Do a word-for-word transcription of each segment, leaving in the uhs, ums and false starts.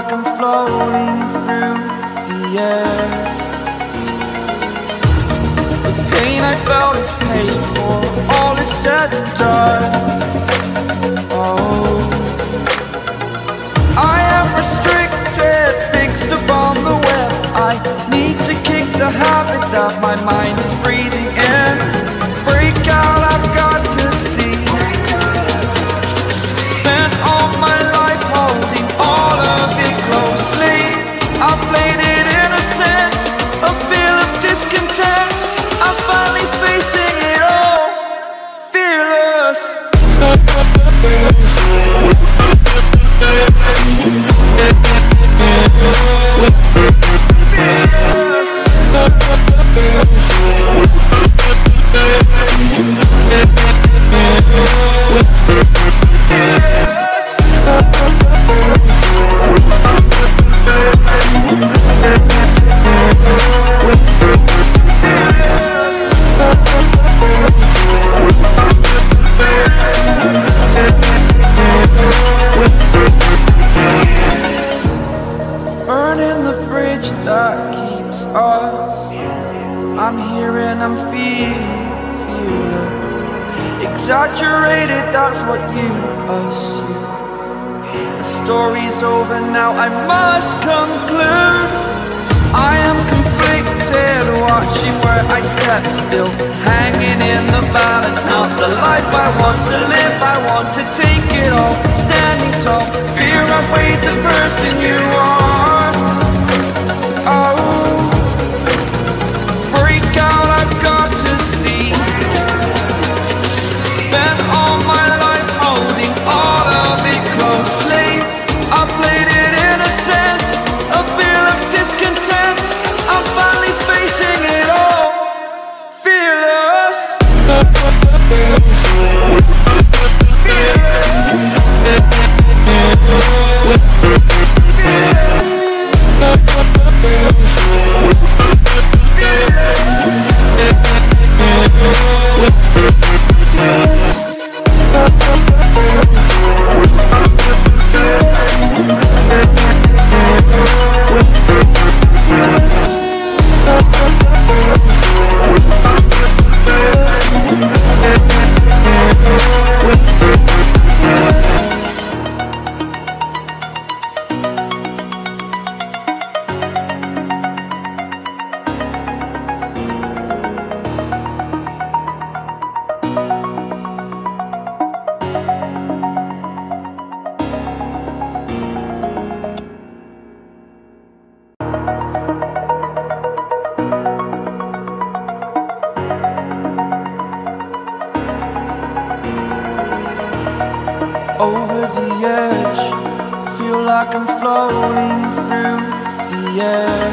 like I'm floating through the air. The pain I felt is paid for, all is said and done. Oh, I am restricted, fixed upon the web. I need to kick the habit that my mind is breathing in. Break out, I've got to see. Spent all my life holding all of it closely. I played it innocent, a feel of discontent. I'm finally facing it all, fearless. Burning the bridge that keeps us. I'm here and I'm feeling fearless. Exaggerated, that's what you assume. The story's over now, I must conclude. I am conflicted, watching where I step still, hanging in the balance. Not the life I want to live, I want to take it all. Standing tall, fear outweighed the person you are. Oh, break out, I've got to see. Spent all my life holding all of it closely. I played it innocent, a feel of discontent. I'm finally facing it all, fearless. Over the edge, feel like I'm floating through the air.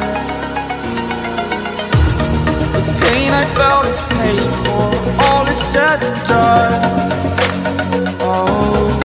The pain I felt is paid for, all is said and done. Oh.